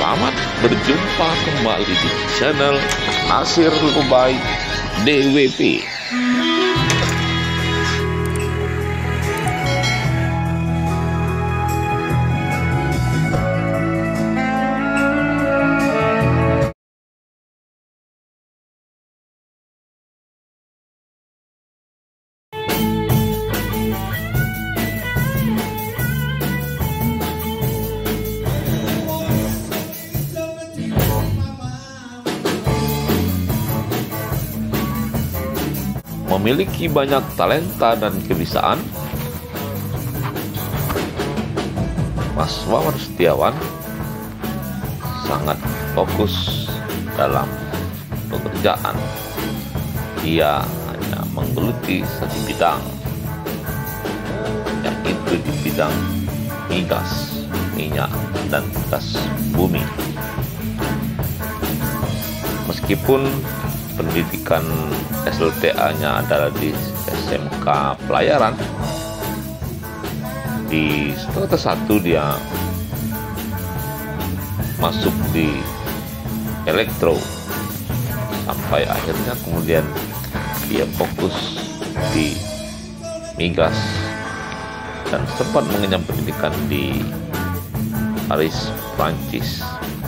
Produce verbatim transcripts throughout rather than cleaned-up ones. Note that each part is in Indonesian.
Selamat berjumpa kembali di channel Nasir Lubay D W P. Memiliki banyak talenta dan kebisaan, Mas Wawan Setiawan sangat fokus dalam pekerjaan. Ia hanya menggeluti satu bidang, yaitu di bidang migas, minyak, dan gas bumi. Meskipun pendidikan S L T A-nya adalah di S M K Pelayaran, di semester satu dia masuk di elektro, sampai akhirnya kemudian dia fokus di migas dan sempat mengenyam pendidikan di Paris, Prancis.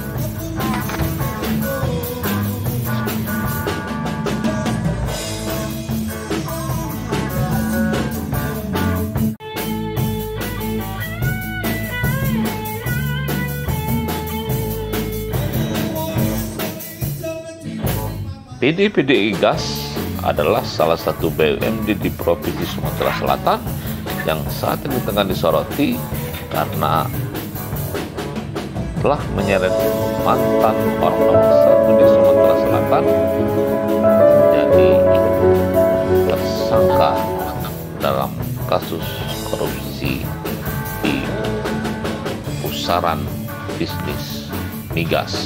P D P D I Gas adalah salah satu B U M D di Provinsi Sumatera Selatan yang saat ini tengah disoroti karena telah menyeret mantan orang nomor satu di Sumatera Selatan menjadi tersangka dalam kasus korupsi di pusaran bisnis migas.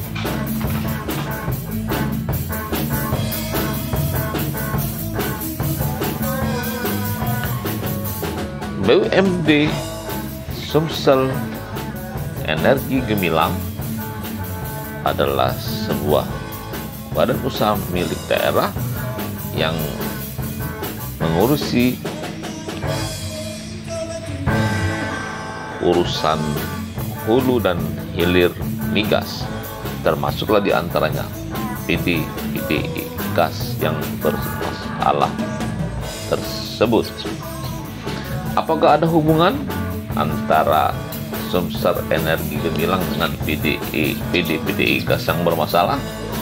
B U M D Sumsel Energi Gemilang adalah sebuah badan usaha milik daerah yang mengurusi urusan hulu dan hilir migas, termasuklah diantaranya P D P D I Gas yang bermasalah tersebut. Apakah ada hubungan antara Sumsel Energi Gemilang dengan P D I, P D P D I Gas yang bermasalah?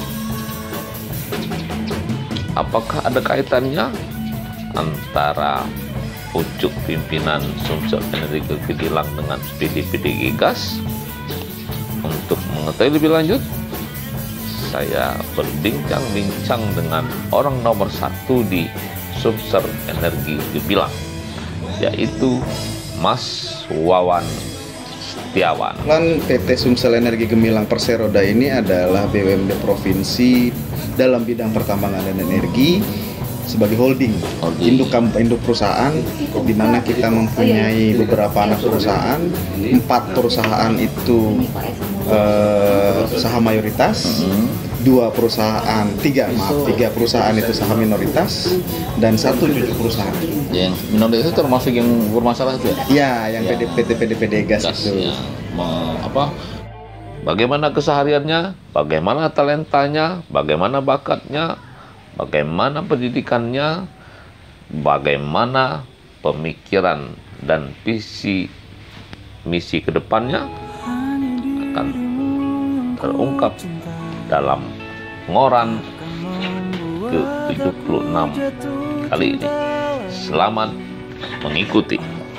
Apakah ada kaitannya antara pucuk pimpinan Sumsel Energi Gemilang dengan P D P D I Gas? Untuk mengetahui lebih lanjut, saya berbincang-bincang dengan orang nomor satu di Sumsel Energi Gemilang, yaitu Mas Wawan Setiawan. Plan P T Sumsel Energi Gemilang Perseroda ini adalah B U M D provinsi dalam bidang pertambangan dan energi sebagai holding, holding. Induk, induk perusahaan, di mana kita mempunyai beberapa anak perusahaan. Empat perusahaan itu eh, saham mayoritas, mm-hmm. dua perusahaan, tiga maaf, tiga perusahaan itu saham minoritas, dan satu cucu perusahaan. Yang minoritas itu termasuk yang bermasalah itu ya? Iya, yang ya. P D P D I Gas, Gas itu. Ya. Apa? Bagaimana kesehariannya? Bagaimana talentanya? Bagaimana bakatnya? Bagaimana pendidikannya? Bagaimana pemikiran dan visi misi kedepannya akan terungkap dalam Ngoran ke tujuh puluh enam kali ini. Selamat mengikuti.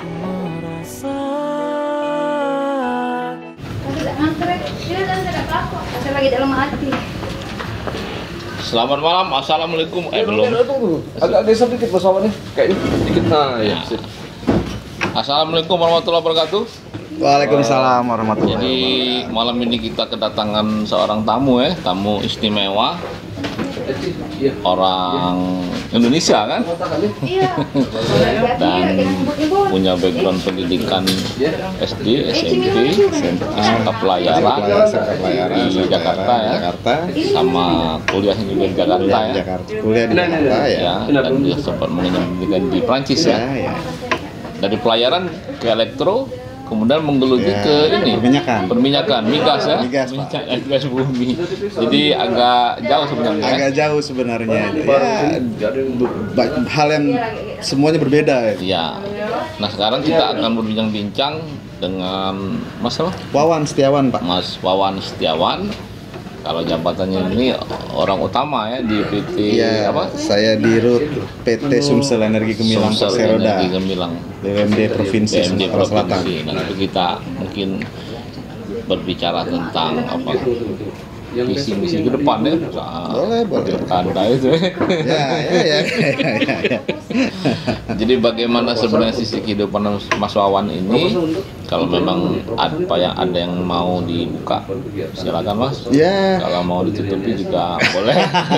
Selamat malam, assalamualaikum. Eh belum. Agak geser dikit pesawatnya, kayaknya dikit. Nah, ya. Assalamualaikum warahmatullahi wabarakatuh. Waalaikumsalam warahmatullahi wabarakatuh. Jadi malam ini kita kedatangan seorang tamu ya, tamu istimewa. orang Indonesia kan, dan punya background pendidikan S D, S M P, S M A, pelayaran di Jakarta ya, Jakarta, sama kuliahnya juga di Jakarta ya, Jakarta, kuliah di Jakarta ya, ya, dan dia sempat mengenyam pendidikan di Prancis ya. ya, ya. Dari pelayaran ke elektro, kemudian menggeluti Ya, ke ini perminyakan. perminyakan migas ya, Migas, Pak. minyak dan gas bumi. Jadi agak jauh sebenarnya. Agak ya. jauh sebenarnya. Ya, ba- hal yang semuanya berbeda ya. Ya. Nah sekarang kita akan berbincang-bincang dengan Mas apa? Wawan Setiawan, Pak. Mas Wawan Setiawan. Kalau jabatannya ini orang utama ya di P T Iya, apa? saya di R U T P T Sumsel Energi Gemilang Sumsel Perseroda, Energi Gemilang B U M D Provinsi B U M D Sumatera Selatan. Provinsi. Nanti kita mungkin berbicara tentang apa misi-misi ke depan ya. Boleh, boleh. Ada itu. Ya, ya, ya, ya, ya, ya. Jadi bagaimana sebenarnya sisi kehidupan Mas Wawan ini? Kalau memang apa yang ada yang mau dibuka, silakan Mas. Ya. Kalau mau ditutupi juga boleh.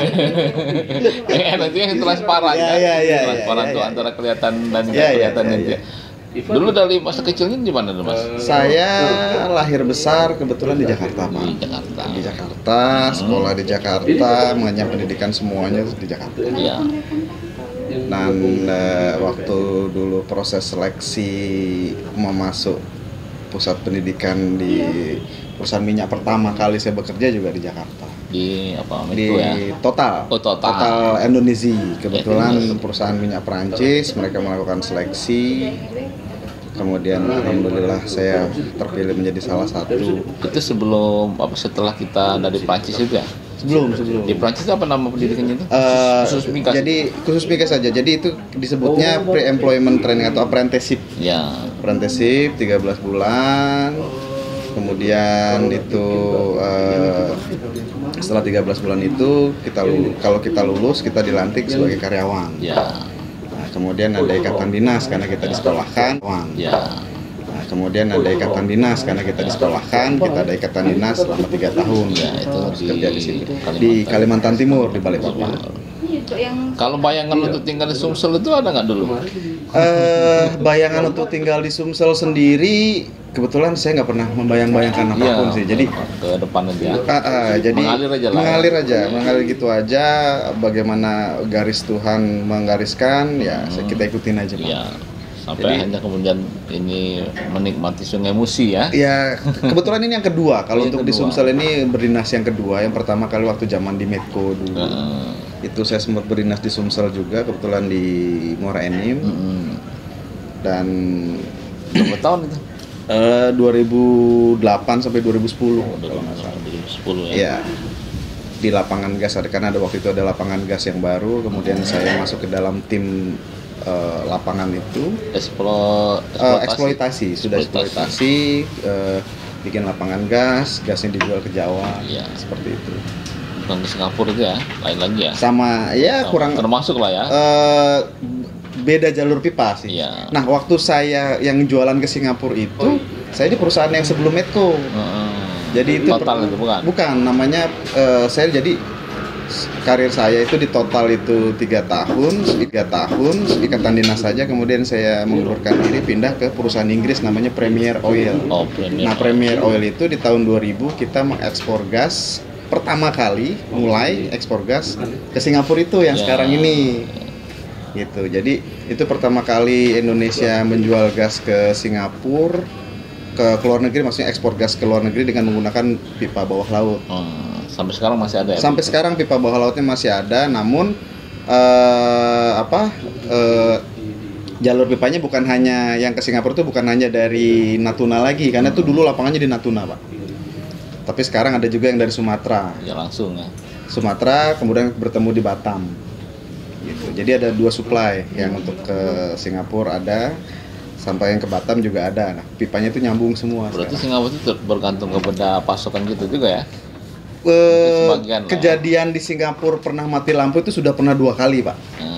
Eh, nanti yang transparan Ya, kan? ya, ya, transparan ya, ya, tuh ya. antara kelihatan dan Ya, nggak ya, kelihatan ya, nanti. ya. Dulu dari masa kecilnya di mana tuh Mas? Saya lahir besar kebetulan di Jakarta, Pak. Di Jakarta. Di Jakarta, sekolah di Jakarta, mengenyam pendidikan semuanya di Jakarta. Iya. Dan eh, waktu dulu proses seleksi mau masuk pusat pendidikan di perusahaan minyak pertama kali saya bekerja juga di Jakarta. Di apa? Di Medco ya. Total. Oh, Total. Indonesia. Kebetulan Indonesia. perusahaan minyak Perancis, mereka melakukan seleksi. Kemudian alhamdulillah saya terpilih menjadi salah satu. Itu sebelum apa setelah kita dari Prancis juga? Sebelum sebelum. Di Prancis apa nama pendidikannya itu? Eh, Khusus migas. Jadi khusus migas saja. Jadi itu disebutnya pre-employment training atau apprenticeship. Ya. Apprenticeship tiga belas bulan. Kemudian itu eh, setelah tiga belas bulan itu kita lulu- kalau kita lulus kita dilantik sebagai karyawan. Ya. Nah, kemudian ada ikatan dinas karena kita disekolahkan. Ya. Nah, kemudian ada ikatan dinas karena kita disekolahkan, kita ada ikatan dinas selama tiga tahun. Ya, itu Terus di kerja di situ. Kalimantan. Di Kalimantan Timur di Balikpapan. Kalau bayangan untuk tinggal di Sumsel itu ada nggak dulu? Eh, bayangan untuk tinggal di Sumsel sendiri kebetulan saya nggak pernah membayang-bayangkan apapun sih. Jadi ke depan aja. ah, ah, jadi Mengalir aja lah. mengalir aja, mengalir gitu aja. Bagaimana garis Tuhan menggariskan, ya Hmm. kita ikutin aja. Pak. Ya. Sampai Jadi- hanya kemudian ini menikmati Sungai Musi ya. Ya, kebetulan ini yang kedua. Kalau Yang untuk di kedua. Sumsel ini berdinas yang kedua. Yang pertama kali waktu zaman di Medco dulu. Heeh. Itu saya sempat berdinas di Sumsel juga, kebetulan di Muara Enim. Mm-mm. Dan Berapa tahun itu? eh, dua ribu delapan sampai dua ribu sepuluh Oh, kalau nggak salah. dua ribu sepuluh ya. Iya. Di lapangan gas ada, karena ada waktu itu ada lapangan gas yang baru, kemudian saya masuk ke dalam tim eh, lapangan itu. Eksplo, Eh, eksploitasi, sudah Eksploitasi. eksploitasi, eh, bikin lapangan gas, gasnya dijual ke Jawa, Iya. seperti itu. Bukan ke Singapura itu ya, lain lagi ya. Sama ya Sama- kurang termasuk lah ya. eh, beda jalur pipa sih. Iya. Nah, waktu saya yang jualan ke Singapura itu, saya di perusahaan yang sebelum Medco. Heeh. Jadi itu total per- itu bukan. Bukan, namanya eh, saya jadi s- karir saya itu di total itu tiga tahun, tiga tahun ikatan dinas saja. Kemudian saya mengundurkan diri pindah ke perusahaan Inggris namanya Premier Oil. Oh, Premier. Nah, Premier Oil itu di tahun dua ribu kita mengekspor gas pertama kali mulai ekspor gas ke Singapura itu yang Ya. sekarang ini. Gitu. Jadi itu pertama kali Indonesia menjual gas ke Singapura, ke ke luar negeri, maksudnya ekspor gas ke luar negeri dengan menggunakan pipa bawah laut. Hmm, sampai sekarang masih ada ya? Sampai sekarang pipa bawah lautnya masih ada, namun eh, apa eh, jalur pipanya bukan hanya yang ke Singapura itu bukan hanya dari Natuna lagi, karena itu dulu lapangannya di Natuna, Pak. Tapi sekarang ada juga yang dari Sumatera. Ya langsung ya. Sumatera kemudian bertemu di Batam. Gitu. Jadi ada dua supply, yang untuk ke Singapura ada, sampai yang ke Batam juga ada. Nah, pipanya itu nyambung semua. Berarti sekarang. Singapura itu ter- bergantung kepada pasokan gitu juga ya? Eh, sebagian lah ya. kejadian di Singapura pernah mati lampu itu sudah pernah dua kali, Pak. Hmm.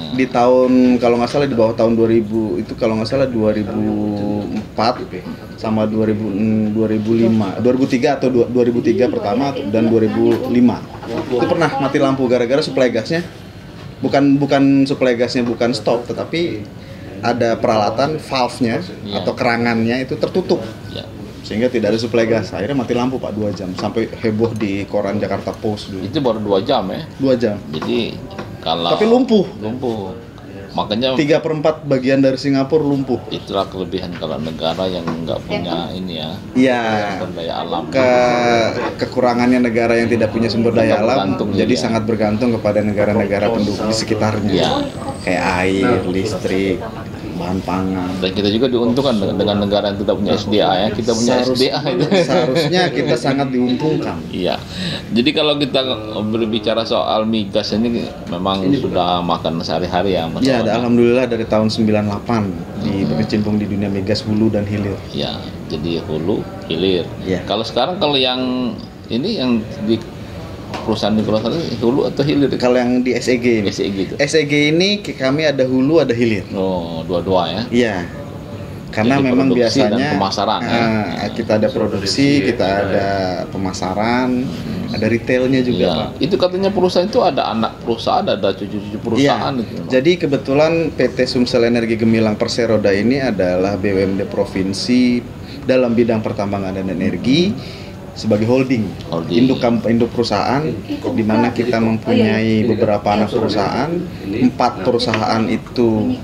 di tahun kalau nggak salah di bawah tahun dua ribu itu kalau nggak salah dua ribu empat sama dua ribu dua ribu lima dua ribu tiga atau dua ribu tiga pertama dan dua ribu lima itu pernah mati lampu gara-gara suplai gasnya bukan bukan suplai gasnya bukan stop tetapi ada peralatan valve-nya ya. atau kerangannya itu tertutup Ya. sehingga tidak ada suplai gas. Akhirnya mati lampu Pak dua jam sampai heboh di koran Jakarta Post dulu. Itu baru dua jam ya. Dua jam. Jadi kalau Tapi lumpuh. Lumpuh. Makanya tiga per empat bagian dari Singapura lumpuh. Itulah kelebihan kalau negara yang nggak punya ini ya. Iya. Sumber daya alam. Ke kekurangannya negara yang tidak punya sumber daya alam, jadi ya. sangat bergantung kepada negara-negara pendukung di sekitarnya. Ya. Kayak air, listrik, bahan pangan. Dan kita juga diuntungkan dengan, dengan negara yang tidak punya S D A ya. Kita punya Seharus, S D A itu. Seharusnya kita sangat diuntungkan. Iya. Jadi kalau kita berbicara soal migas ini memang sudah makan sehari-hari ya. Iya, alhamdulillah dari tahun sembilan puluh delapan di berkecimpung di dunia migas hulu dan hilir. Iya, jadi hulu, hilir. Ya. Kalau sekarang kalau yang ini yang di perusahaan di perusahaan itu hulu atau hilir? Kalau yang di S E G ini. S E G itu. S E G ini kami ada hulu ada hilir. Oh, dua-dua ya. Iya. Karena Jadi memang produksi biasanya dan pemasaran uh, ya. kita ada produksi, kita ada pemasaran, hmm. ada retailnya juga, ya. Pak. Itu katanya perusahaan itu ada anak perusahaan, ada cucu-cucu perusahaan ya. itu. Jadi kebetulan P T Sumsel Energi Gemilang Perseroda ini adalah B U M D provinsi dalam bidang pertambangan dan energi sebagai holding, holding. induk induk perusahaan, di mana kita mempunyai beberapa anak perusahaan, empat perusahaan itu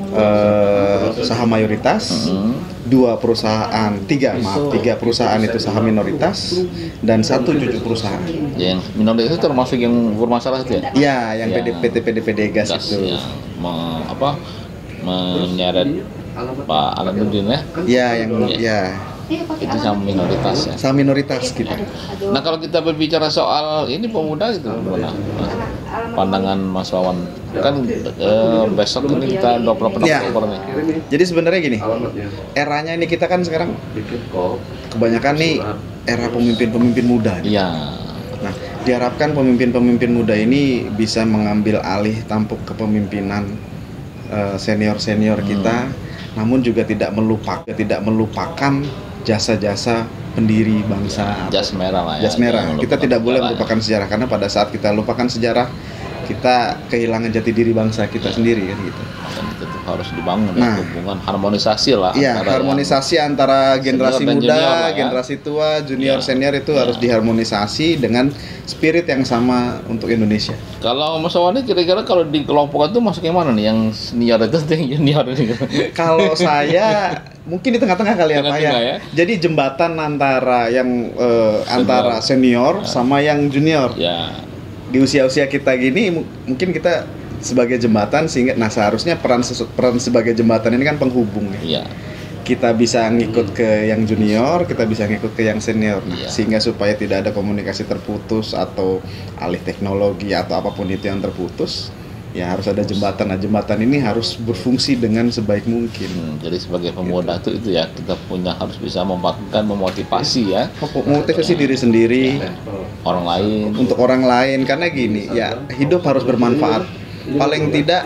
uh, saham mayoritas, uh-huh. dua perusahaan, tiga maaf, tiga perusahaan itu saham minoritas, dan satu cucu perusahaan. Yang minoritas itu termasuk yang bermasalah itu ya? Iya, yang ya. P T P D P D gas, gas itu. Ya. Me, apa menyeret Pak Alanuddin ya? Iya, yang ya. ya. Itu sama minoritas ya. Sama minoritas kita. Nah kalau kita berbicara soal ini pemuda itu gimana? Pandangan Mas Wawan kan eh, besok ini kita dua puluh delapan ya. Oktober nih. Jadi sebenarnya gini, eranya ini kita kan sekarang kebanyakan nih era pemimpin-pemimpin muda. Iya. Nah diharapkan pemimpin-pemimpin muda ini bisa mengambil alih tampuk kepemimpinan uh, senior-senior hmm. kita, namun juga tidak melupakan tidak melupakan jasa-jasa pendiri bangsa. Jas merah lah ya. Jas merah. Kita tidak boleh melupakan ya. sejarah karena pada saat kita lupakan sejarah kita kehilangan jati diri bangsa kita ya. sendiri kan gitu. Dan itu harus dibangun nah, ya, hubungan harmonisasi lah. Iya, harmonisasi antara generasi muda, ya. generasi tua, junior, ya. senior itu ya. harus diharmonisasi dengan spirit yang sama untuk Indonesia. Kalau Mas Wawan kira-kira kalau di kelompok itu masuk yang mana nih? Yang senior itu atau yang junior ini? Kalau saya mungkin di tengah-tengah kali apa ya. ya. Jadi jembatan antara yang uh, senior. antara senior ya. sama yang junior. Ya. Di usia-usia kita gini mungkin kita sebagai jembatan sehingga nah seharusnya peran peran sebagai jembatan ini kan penghubung ya. Ya. Kita bisa ngikut ke yang junior, kita bisa ngikut ke yang senior nah, ya. sehingga supaya tidak ada komunikasi terputus atau alih teknologi atau apapun itu yang terputus. Ya harus ada jembatan. Nah jembatan ini harus berfungsi dengan sebaik mungkin. Hmm, jadi sebagai pemuda gitu. itu itu ya kita punya harus bisa membagikan, memotivasi ya. Memotivasi ya. diri sendiri, ya. orang lain. Untuk orang lain karena gini ya hidup harus bermanfaat. Paling tidak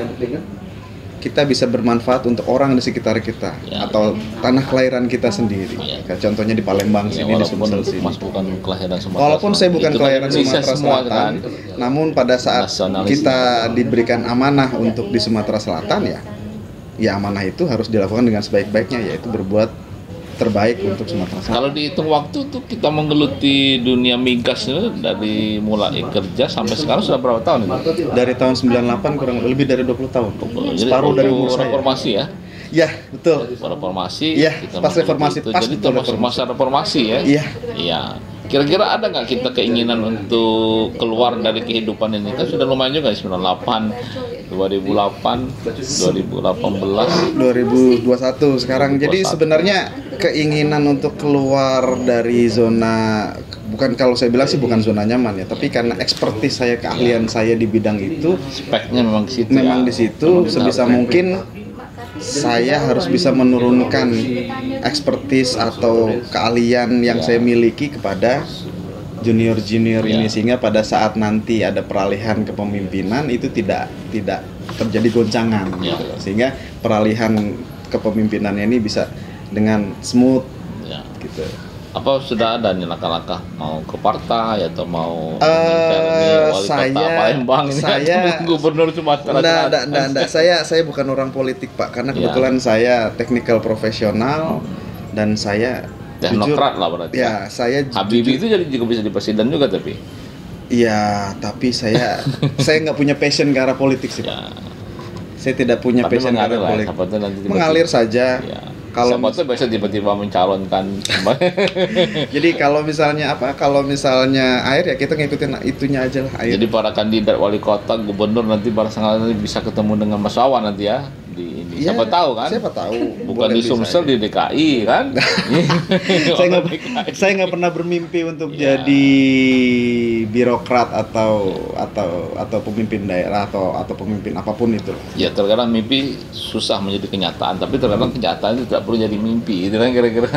kita bisa bermanfaat untuk orang di sekitar kita ya. atau tanah kelahiran kita sendiri. Ya. Kayak contohnya di Palembang ya, sini di Sumsel sini. Mas bukan kelahiran Sumatera. Walaupun saya bukan itu kelahiran Sumatera Selatan, kan? namun pada saat kita diberikan amanah untuk di Sumatera Selatan ya, ya amanah itu harus dilakukan dengan sebaik-baiknya yaitu berbuat terbaik untuk Sumatera Selatan. Kalau dihitung waktu tuh kita menggeluti dunia migas itu dari mulai kerja sampai sekarang sudah berapa tahun ini? Dari tahun sembilan puluh delapan kurang lebih dari dua puluh tahun. Jadi separuh dari umur saya. Reformasi ya? Iya, betul. Reformasi. Iya, pas reformasi. Itu. Pas Jadi termasuk masa reformasi ya? Iya. Iya. Kira-kira ada nggak kita keinginan untuk keluar dari kehidupan ini? Kan sudah lumayan juga sembilan puluh delapan, dua ribu delapan, dua ribu delapan belas, dua ribu dua puluh satu sekarang. Jadi sebenarnya keinginan untuk keluar dari zona, bukan kalau saya bilang sih bukan zona nyaman ya, tapi karena ekspertis saya, keahlian saya di bidang itu, speknya memang di situ. Memang ya. di situ sebisa mungkin saya harus bisa menurunkan ekspertis atau keahlian yang ya. saya miliki kepada junior-junior Ya. ini, sehingga pada saat nanti ada peralihan kepemimpinan itu tidak tidak terjadi goncangan Ya. gitu. Sehingga peralihan kepemimpinannya ini bisa dengan smooth Ya. gitu. Apa sudah ada nih langkah-langkah mau ke partai atau mau Eh, menginterni wali saya- kota Palembang ini saya- gubernur Sumatera Nggak, nggak, Selatan? nggak, nggak. Saya saya bukan orang politik, Pak, karena Ya. kebetulan saya technical profesional dan saya Teknokrat jujur, lah berarti. ya saya Habibie jujur- itu jadi juga bisa di presiden juga tapi. Iya, tapi saya saya nggak punya passion ke arah politik sih, Pak. Ya. Saya tidak punya Tapi passion ke mengalir arah lah. politik. Siapa tahu nanti tiba-tiba- Mengalir saja. Ya. Kalau Siapa tuh biasa tiba-tiba mencalonkan. Jadi kalau misalnya apa? Kalau misalnya air ya kita ngikutin itunya aja lah, air. Jadi para kandidat wali kota, gubernur nanti pada saat nanti bisa ketemu dengan Mas Wawan nanti ya di ini. Iya, Siapa tahu kan? Siapa tahu. Bukan Boleh di Sumsel bisa. di D K I kan? saya nggak D K I. saya nggak pernah bermimpi untuk Iya. jadi birokrat atau atau atau pemimpin daerah atau atau pemimpin apapun itu. Ya terkadang mimpi susah menjadi kenyataan, tapi terkadang kenyataan itu tidak perlu jadi mimpi, itu kan kira-kira.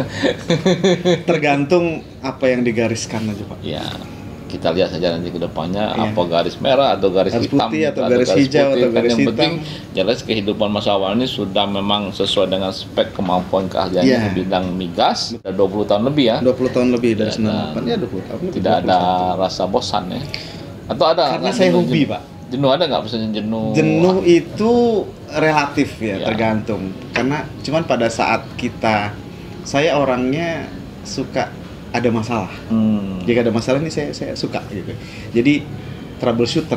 Tergantung apa yang digariskan aja, Pak. Ya kita lihat saja nanti ke depannya Iya. apa garis merah atau garis, Garis hitam putih atau garis hijau atau Kan garis yang penting hitam. jelas kehidupan Mas Wawan ini sudah memang sesuai dengan spek kemampuan keahliannya Iya. di bidang migas. Sudah dua puluh tahun lebih ya. dua puluh tahun lebih dari Ya, sembilan puluh delapan ya dua puluh tahun. lebih, Tidak ada dua puluh satu. rasa bosan ya. Atau ada Karena nggak saya jenuh- hobi, jenuh? Pak. Jenuh ada nggak misalnya jenuh? Jenuh itu relatif ya, Ya. tergantung. Karena cuman pada saat kita, saya orangnya suka ada masalah. Hmm. Jika ada masalah nih saya saya suka gitu. Jadi troubleshooter,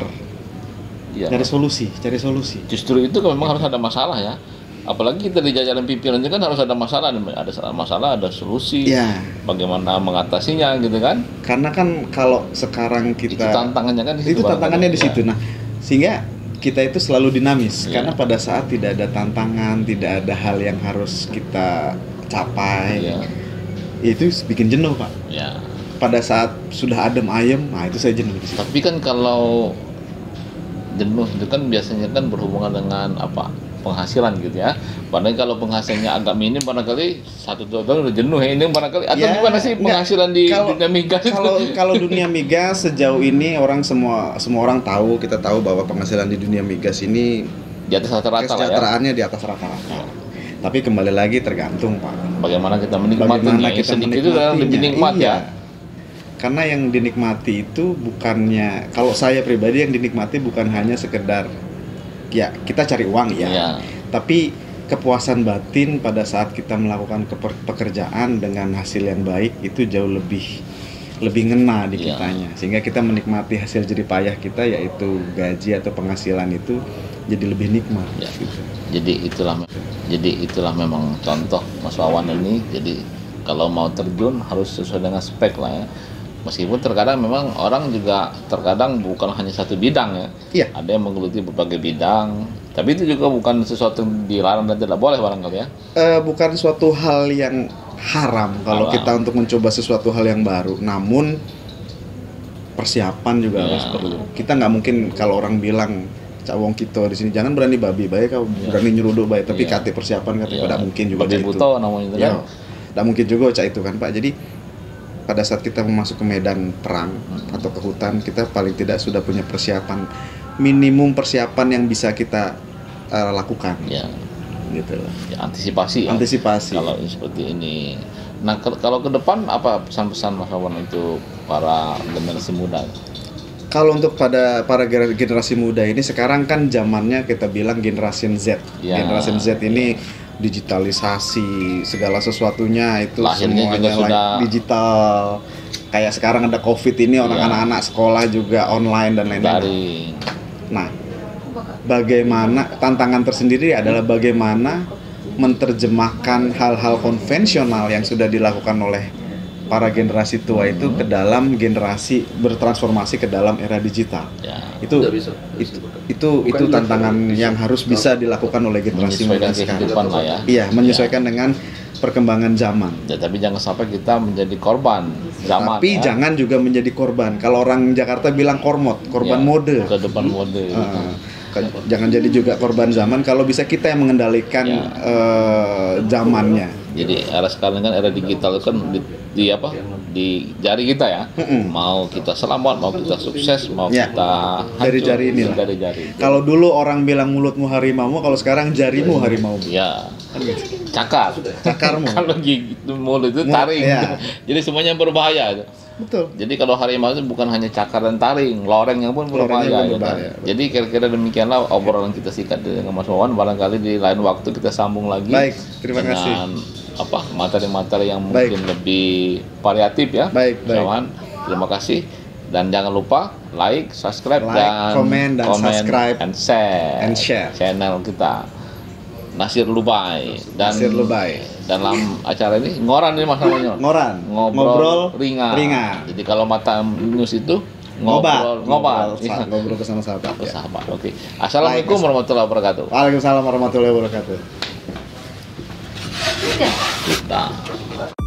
Ya. cari solusi, cari solusi. Justru itu kan memang harus ada masalah ya. Apalagi kita di jajaran pimpinan itu kan harus ada masalah, ada masalah, ada solusi. Ya, Bagaimana mengatasinya gitu kan? karena kan kalau sekarang Itu kita tantangannya kan di situ. itu tantangannya di barangkali. situ. Nah, sehingga kita itu selalu dinamis Ya. karena pada saat tidak ada tantangan, tidak ada hal yang harus kita capai, Ya. itu bikin jenuh, Pak. Ya. Pada saat sudah adem ayem, nah itu saya jenuh di situ. Tapi kan kalau jenuh itu kan biasanya kan berhubungan dengan apa? Penghasilan gitu ya. Padahal kalau penghasilannya agak minim barangkali satu dua tahun udah jenuh ya. Ini barangkali atau Ya, gimana sih enggak. penghasilan di Kalau- dunia migas itu? Kalau kalau dunia migas sejauh ini orang semua semua orang tahu, kita tahu bahwa penghasilan di dunia migas ini Di atas rata-rata lah ya. kesejahteraannya di atas rata-rata. Tapi kembali lagi tergantung, Pak. Bagaimana kita menikmatinya? Bagaimana Yang kita sedikit itu kan lebih menikmatinya. nikmat Iya. ya. Karena yang dinikmati itu bukannya, kalau saya pribadi yang dinikmati bukan hanya sekedar ya kita cari uang ya, Iya. tapi kepuasan batin pada saat kita melakukan keper- pekerjaan dengan hasil yang baik itu jauh lebih lebih ngena di Iya. kitanya, sehingga kita menikmati hasil jerih payah kita, yaitu gaji atau penghasilan itu jadi lebih nikmat. Ya. Gitu. Jadi itulah jadi itulah memang contoh Mas Wawan ini. Jadi kalau mau terjun harus sesuai dengan spek lah ya. Meskipun terkadang memang orang juga terkadang bukan hanya satu bidang ya. Iya. Ada yang menggeluti berbagai bidang. Tapi itu juga bukan sesuatu yang dilarang dan tidak boleh barangkali ya. Eh, bukan suatu hal yang haram kalau Haram. kita untuk mencoba sesuatu hal yang baru, namun persiapan juga Ya. harus perlu. Kita nggak mungkin kalau orang bilang Cak Wong Kito di sini jangan berani babi baik, kau Ya. berani nyeruduk baik, tapi Ya. kate persiapan kate Ya. pada mungkin juga Babi Cak itu. buto namanya itu Ya, kan. nggak mungkin juga Cak itu kan Pak. Jadi pada saat kita masuk ke medan perang Hmm. atau ke hutan, kita paling tidak sudah punya persiapan, minimum persiapan yang bisa kita eh, lakukan. Ya, Gitu loh. ya antisipasi ya. Antisipasi. Kalau seperti ini. Nah, ke- kalau ke depan apa pesan-pesan Mas Wawan untuk para generasi muda? Kalau untuk pada para gener- generasi muda ini sekarang kan zamannya kita bilang generasi Z. Ya. Generasi Z ini digitalisasi, segala sesuatunya itu Lahirnya juga semuanya sudah like digital. Kayak sekarang ada Covid ini, orang Ya. anak-anak sekolah juga online dan lain-lain. Dari Nah, bagaimana tantangan tersendiri adalah bagaimana menerjemahkan hal-hal konvensional yang sudah dilakukan oleh para generasi tua itu ke dalam generasi bertransformasi ke dalam era digital. ya, Itu itu itu, itu tantangan yang harus bisa dilakukan oleh generasi menyesuaikan muda sekarang. kehidupan lah ya. Iya, menyesuaikan dengan perkembangan zaman. Ya, tapi jangan sampai kita menjadi korban zaman. Tapi ya. jangan juga menjadi korban. Kalau orang Jakarta bilang kormot, korban Ya, mode. Ke depan mode. Ah, jangan jadi juga korban zaman. Kalau bisa kita yang mengendalikan Ya. eh, zamannya. Jadi era sekarang kan era digital kan di, di apa di jari kita ya. Mm-mm. Mau kita selamat, mau kita sukses, mau Ya. kita Dari hancur, jari inilah. dari jari. Kalau dulu orang bilang mulutmu harimau, kalau sekarang jarimu harimau. Ya, cakar. Cakarmu. Kalau gigit mulut itu Mulut, taring. ya. Jadi semuanya berbahaya. Betul. Jadi kalau harimau itu bukan hanya cakar dan taring, lorengnya pun Lorengnya berbahaya. pun ya kan? berbahaya, betul. Jadi kira-kira demikianlah obrolan kita singkat dengan Mas Wawan. Barangkali di lain waktu kita sambung lagi. Baik, terima dengan, kasih. apa materi-materi yang Baik. mungkin lebih variatif ya. Baik, baik. Mas Wawan, terima kasih dan jangan lupa like, subscribe Like, dan komen, dan subscribe, and share, and share. channel kita Nasir Lubai dan Nasir Lubai. dalam acara ini ngoran ini Mas namanya. Ngoran. Ngobrol, Ngobrol ringan. ringan. Jadi kalau mata news itu Ngobat. ngobrol, ngobat. Ngobrol, Iya. ngobrol bersama sahabat. Ya. Sahabat. Oke. Assalamualaikum Baik, warahmatullahi wabarakatuh. Waalaikumsalam warahmatullahi wabarakatuh. Kita